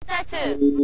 tattoo.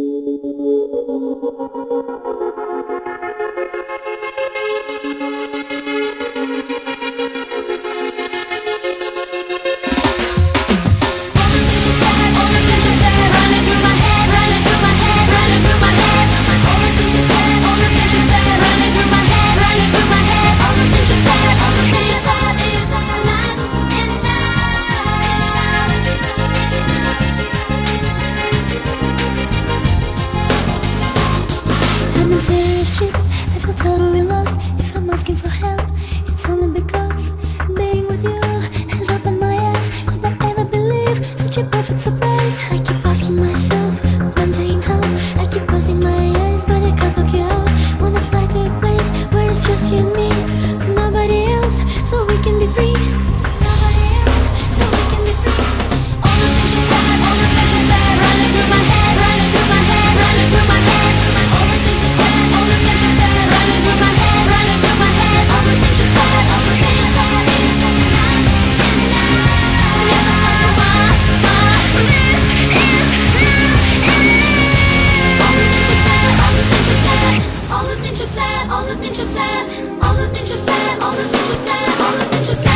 Serious shit, I feel totally lost. If I'm asking for help, it's only because being with you has opened my eyes. Could I ever believe such a perfect surprise? I keep asking myself, wondering how. I keep closing my eyes, but I can't look you out. Wanna fly to a place where it's just you and me, nobody else, so we can be free. Nobody else, so we can be free. All the things you said, all the things you said, running through my head, running through my head, running through my head. All the things you said, all the things you said, running through my head, running through my head. All the things you said, all the things you said is enough, enough. Yeah, all the things you said, all the things you said, all the things you said, all the things you said, all the things you said, all the things you said.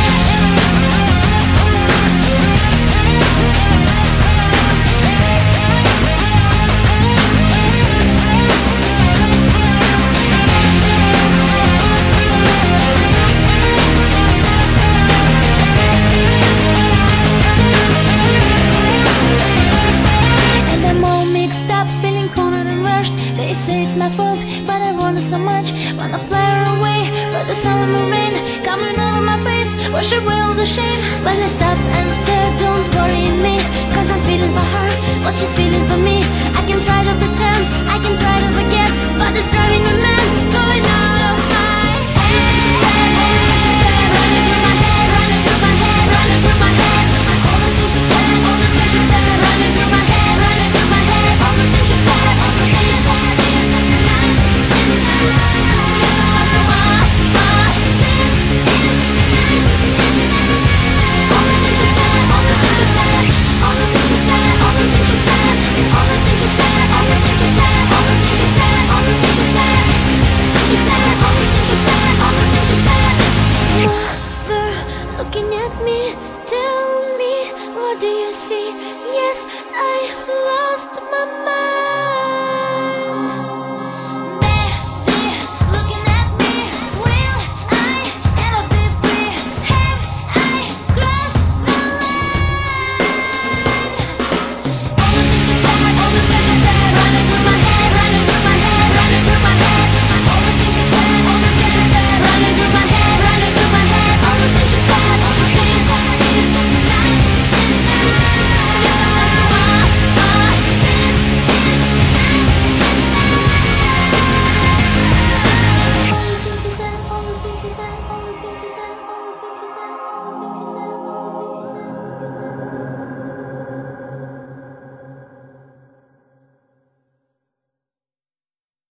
They say it's my fault, but I want it so much. Wanna fly away, but the summer rain coming over my face, wash away all the shame. But I stop and stare, don't worry me, cause I'm feeling for her, what she's feeling for me.